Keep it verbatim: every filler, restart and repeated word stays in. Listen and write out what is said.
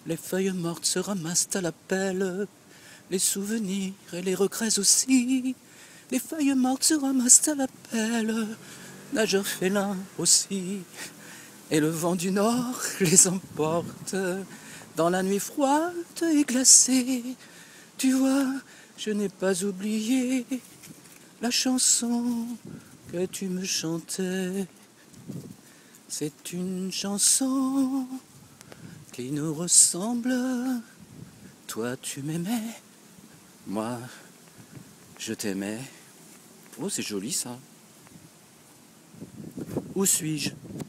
Les feuilles mortes se ramassent à la pelle, les souvenirs et les regrets aussi. Les feuilles mortes se ramassent à la pelle, nageurs félins aussi. Et le vent du nord les emporte dans la nuit froide et glacée. Tu vois, je n'ai pas oublié la chanson que tu me chantais. C'est une chanson qui nous ressemble. Toi tu m'aimais, moi je t'aimais. Oh, c'est joli ça. Où suis-je?